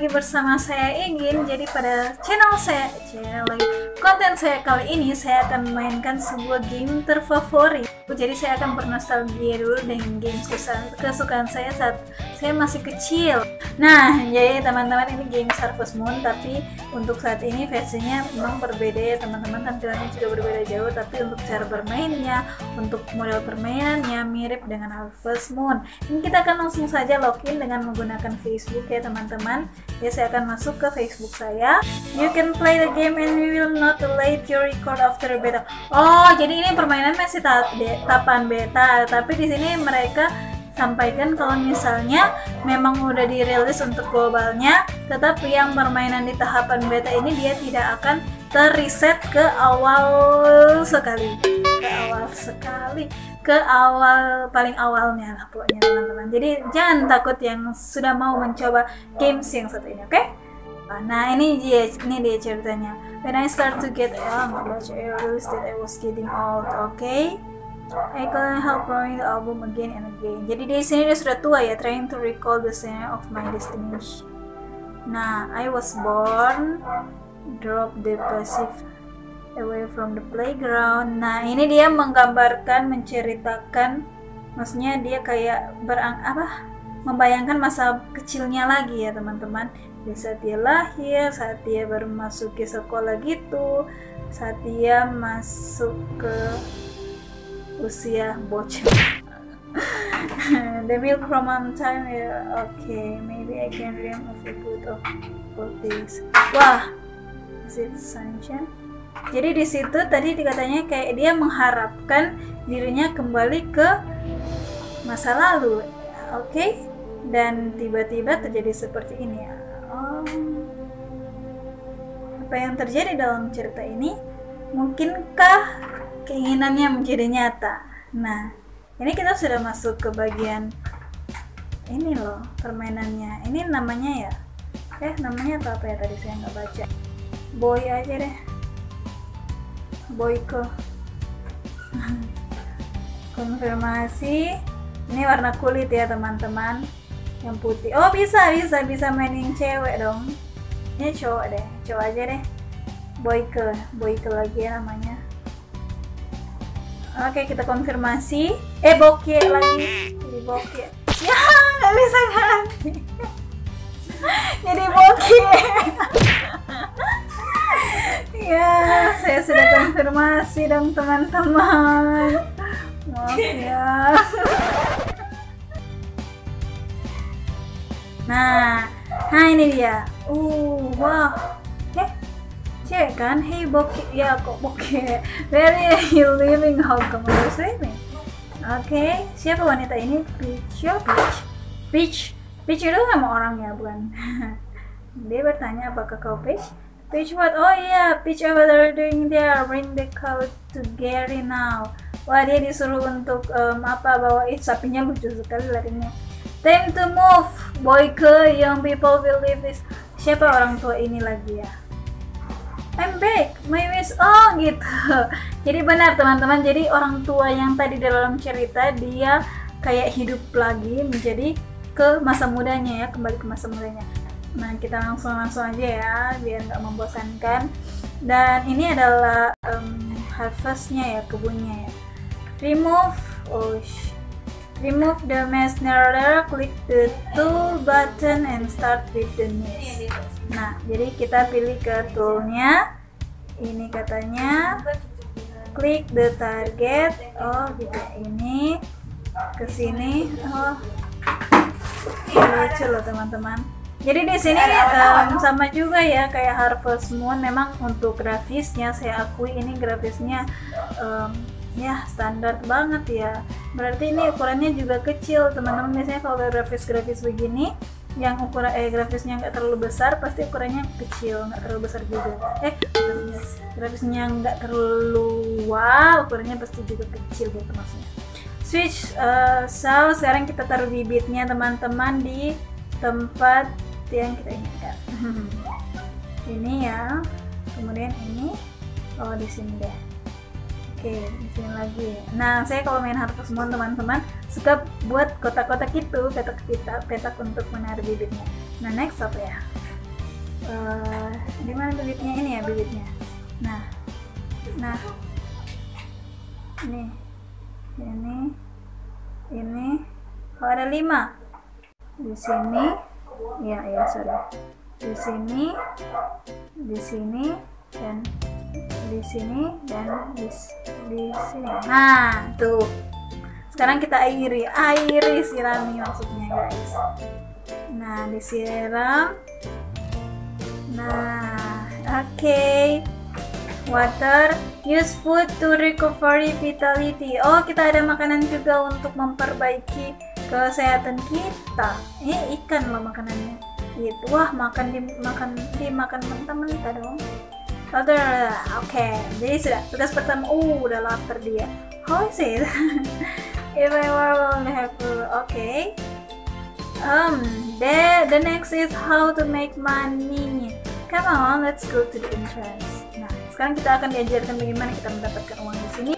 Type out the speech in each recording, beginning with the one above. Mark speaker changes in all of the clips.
Speaker 1: lagi bersama saya Ingin. Jadi pada konten saya kali ini saya akan memainkan sebuah game terfavorit. Jadi saya akan bernostalgia dulu dengan game kesukaan saya saat saya masih kecil. Nah, jadi teman-teman, ini game Harvest Moon, tapi untuk saat ini versinya memang berbeda ya teman-teman. Tampilannya juga berbeda jauh, tapi untuk cara bermainnya, untuk model permainannya mirip dengan Harvest Moon. Ini kita akan langsung saja login dengan menggunakan Facebook ya teman-teman. Ya, saya akan masuk ke Facebook saya. You can play the game and we will not delete your record after beta. Oh, jadi ini permainan masih tahapan beta, tapi di sini mereka sampaikan kalau misalnya memang udah dirilis untuk globalnya, tetapi yang permainan di tahapan beta ini dia tidak akan terreset ke awal paling awalnya lah pokoknya teman-teman. Jadi jangan takut yang sudah mau mencoba games yang satu ini, oke? Nah, ini dia ceritanya. When I start to get young, I realized that I was getting old, okay? I couldn't help playing the album again and again. Jadi di sini dia sudah tua ya, trying to recall the scene of my destination. Nah, I was born, drop the passive away from the playground. Nah, ini dia menggambarkan, menceritakan, maksudnya dia kayak membayangkan masa kecilnya lagi ya teman-teman. Di saat dia lahir, saat dia baru masuk ke sekolah gitu, saat dia masuk ke usia bocah. The milk from time ya, okay, maybe I can dream of a good of this. Wah, is it sunshine? Jadi di situ tadi dikatanya kayak dia mengharapkan dirinya kembali ke masa lalu, oke? Dan tiba-tiba terjadi seperti ini ya. Apa yang terjadi dalam cerita ini? Mungkinkah keinginannya menjadi nyata? Nah, ini kita sudah masuk ke bagian ini loh permainannya. Ini namanya ya, namanya apa ya tadi saya nggak baca. Boy aja deh, Boyko. Konfirmasi. Ini warna kulit ya teman-teman, yang putih. Oh, bisa main yang cewek dong. Ini cowok deh, cowok aja deh. Boyko lagi ya namanya. Oke, kita konfirmasi. Bokeh lagi. Jadi bokeh. Ya, nggak bisa ganti. Jadi bokeh. Ya, saya sudah konfirmasi dong teman-teman. Maaf ya. Nah, ini dia. Wow. Cek kan, hey bokeh, ya kok bokeh. Where are you living? How come you're sleeping? Oke, siapa wanita ini? Peach itu nama orangnya bukan? Dia bertanya, apakah kau Peach? Peach what? Oh iya, Peach what are you doing there? Bring the cow to Gary now. Wah, dia disuruh untuk bawa sapinya, lucu sekali larinya. Time to move, Boyke, young people will leave this. Siapa orang tua ini lagi ya? I'm back, my wish. Oh gitu. Jadi benar teman-teman, jadi orang tua yang tadi dalam cerita dia kayak hidup lagi menjadi ke masa mudanya ya, kembali ke masa mudanya. Nah, kita langsung aja ya biar nggak membosankan. Dan ini adalah harvestnya ya, kebunnya ya. Remove the mesh needle, click the tool button and start with the mesh. Nah, jadi kita pilih ke toolnya. Ini katanya klik the target. Oh, gitu. Ini ke sini. Oh, lucu loh teman-teman. Jadi di sini sama juga ya kayak Harvest Moon. Memang untuk grafisnya saya akui ini grafisnya ya standar banget ya. Berarti ini ukurannya juga kecil teman-teman. Biasanya kalau grafis begini yang ukuran grafisnya nggak terlalu besar, pasti ukurannya kecil, nggak terlalu besar juga. Grafisnya nggak terlalu ukurannya pasti juga kecil gitu maksudnya. Switch. So sekarang kita taruh bibitnya teman-teman di tempat yang kita inginkan. Ini ya, kemudian ini di sini deh. Oke, di sini lagi. Nah, saya kalau main Harvest Moon teman-teman suka buat kotak-kotak itu, petak untuk menaruh bibitnya. Nah, next apa ya? Di mana bibitnya? Ini ya bibitnya. Nah, ini. Oh, ada 5 di sini. Ya sorry. Di sini, dan di sini, dan di sini. Nah, tuh. Sekarang kita sirami maksudnya, guys. Nah, disiram. Nah, oke. Water, use food to recovery vitality. Oh, kita ada makanan juga untuk memperbaiki kesehatan kita. Ini ikan loh makanannya. Itu, wah, dimakan mentah-mentah dong. Oke, jadi sudah tugas pertama. Udah lapar dia. How is it? If I were only have food. Okay. The next is how to make money. Come on, let's go to the entrance. Nah, sekarang kita akan diajarkan bagaimana kita mendapatkan uang di sini.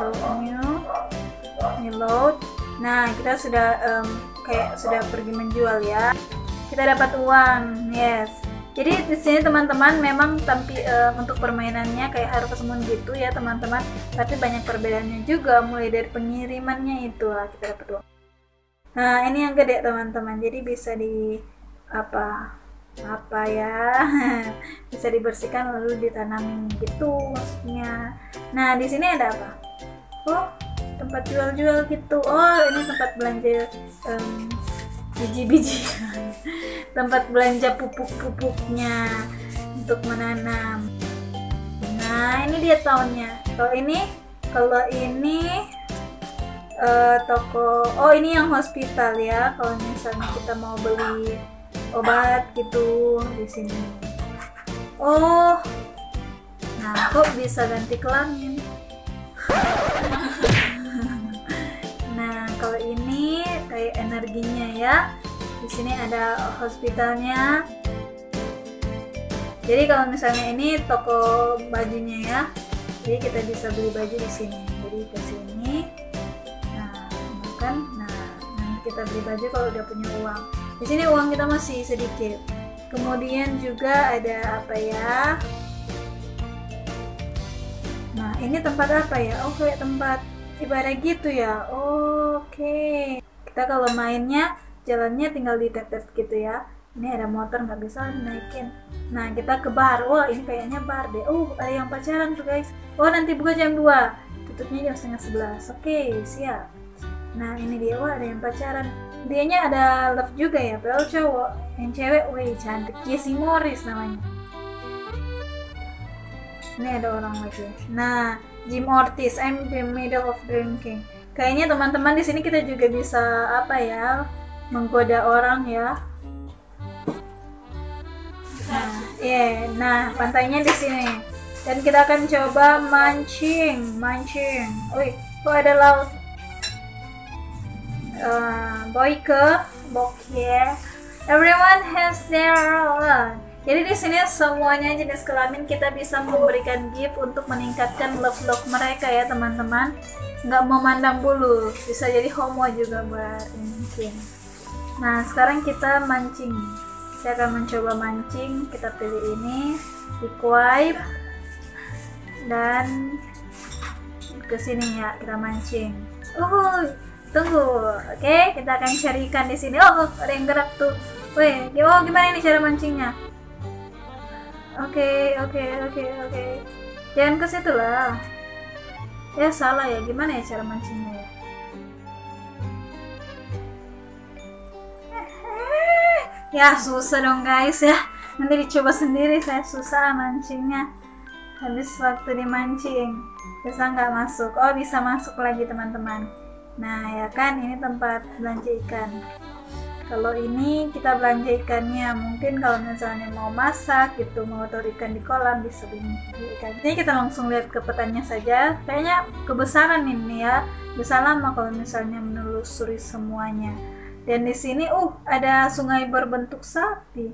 Speaker 1: Load. Nah, kita sudah sudah pergi menjual ya. Kita dapat uang, yes. Jadi di sini teman-teman memang untuk permainannya kayak Harvest Moon gitu ya teman-teman. Tapi banyak perbedaannya juga, mulai dari pengirimannya itu lah kita dapat uang. Nah, ini yang gede teman-teman. Jadi bisa apa ya bisa dibersihkan lalu ditanami gitu maksudnya. Nah, di sini ada apa? Oh, tempat jual-jual gitu. Oh, ini tempat belanja biji-bijian, tempat belanja pupuk-pupuknya untuk menanam. Nah, ini dia tahunnya. Kalau ini toko. Oh, ini yang hospital ya. Kalau misalnya kita mau beli obat gitu di sini. Oh, nah kok bisa ganti kelamin? Nah, kalau ini kayak energinya ya. Di sini ada hospitalnya. Jadi kalau misalnya ini toko bajunya ya. Jadi kita bisa beli baju di sini. Jadi ke sini. Nah, kita beli baju kalau udah punya uang. Di sini uang kita masih sedikit. Kemudian juga ada apa ya? Nah, ini tempat apa ya? Oh, kayak tempat ibadah gitu ya. Oke. Kita kalau mainnya jalannya tinggal di tap-tap gitu ya. Ini ada motor nggak bisa naikin. Nah, kita ke bar. Wah, ini kayaknya bar deh. Ada yang pacaran tuh guys. Nanti buka jam 2. Tutupnya jam 10:30. Oke, siap. Nah, ini dia. Wah, ada yang pacaran. Dianya ada love juga ya, padahal cowok. Yang cewek, wih cantik. Jessie Morris namanya. Ini ada orang lagi. Nah, Jim Ortiz, I'm in the middle of drinking. Kayaknya teman-teman di sini kita juga bisa apa ya, menggoda orang ya. Nah, pantainya di sini. Dan kita akan coba mancing. Wih, kok ada laut? Bokeh. Everyone has their own. Jadi di sini semuanya jenis kelamin kita bisa memberikan gift untuk meningkatkan love mereka ya teman-teman. Nggak memandang bulu, bisa jadi homo juga buat mungkin. Nah, sekarang kita mancing. Saya akan mencoba mancing. Kita pilih ini, equip, dan kesini ya kita mancing. Tunggu, oke, kita akan cari ikan di sini. Ada yang gerak tuh. Wih, gimana ini cara mancingnya? Oke. Jangan ke situ lah. Ya salah ya, gimana ya cara mancingnya ya? Ya susah dong guys ya. Nanti dicoba sendiri, saya susah mancingnya. Habis waktu dimancing, bisa nggak masuk? Oh, bisa masuk lagi teman-teman. Nah ya kan, ini tempat belanja ikan. Kalau ini kita belanja ikannya, mungkin kalau misalnya mau masak gitu, mau taruh ikan di kolam, bisa beli ikan. Ini kita langsung lihat ke petanya saja. Kayaknya kebesaran ini ya, bisa lama kalau misalnya menelusuri semuanya. Dan di sini ada sungai berbentuk sapi.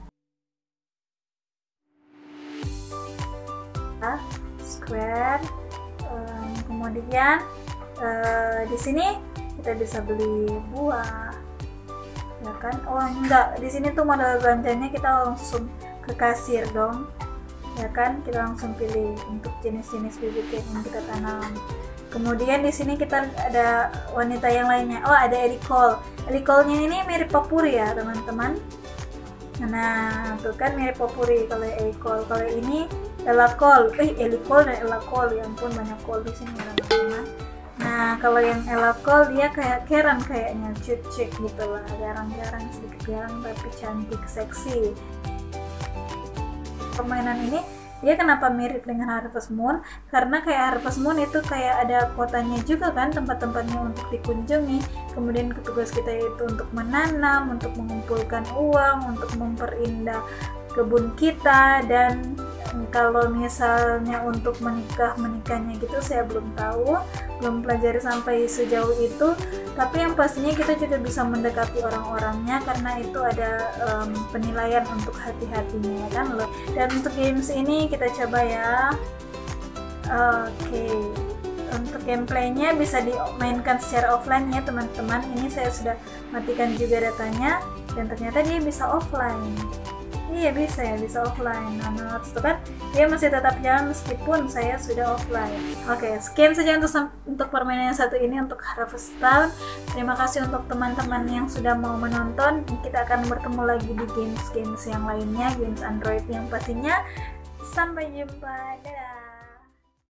Speaker 1: Square. Kemudian di sini kita bisa beli buah, ya kan? Enggak, di sini tuh modal belanjanya kita langsung ke kasir dong, ya kan. Kita langsung pilih untuk jenis-jenis bibit yang ingin kita tanam. Kemudian di sini kita ada wanita yang lainnya. Oh, ada Ellie Cole. Ellie Cole-nya ini mirip Popuri ya teman-teman. Nah, tuh kan mirip Popuri kalau Ellie Cole. Kalau ini Ella Cole. Ellie Cole dan Ella Cole, ya ampun banyak Cole di sini teman-teman. Nah, kalau yang Ella Cole dia kayak Karen kayaknya, cute gitu lah, garang-garang, sedikit garang tapi cantik, seksi. Permainan ini dia kenapa mirip dengan Harvest Moon? Karena kayak Harvest Moon itu kayak ada kotanya juga kan, tempat-tempatnya untuk dikunjungi. Kemudian tugas kita itu untuk menanam, untuk mengumpulkan uang, untuk memperindah kebun kita. Dan kalau misalnya untuk menikahnya gitu saya belum tahu, belum pelajari sampai sejauh itu. Tapi yang pastinya kita juga bisa mendekati orang-orangnya karena itu ada penilaian untuk hati-hatinya ya kan loh. Dan untuk games ini kita coba ya. Oke. Untuk gameplaynya bisa dimainkan secara offline ya teman-teman. Ini saya sudah matikan juga datanya dan ternyata dia bisa offline. Iya bisa ya, bisa offline. Nah, itu kan dia masih tetap jalan meskipun saya sudah offline. Oke, sekian saja untuk permainan yang satu ini untuk Harvest Town. Terima kasih untuk teman-teman yang sudah mau menonton. Kita akan bertemu lagi di games yang lainnya, games Android yang pastinya. Sampai jumpa, dadah.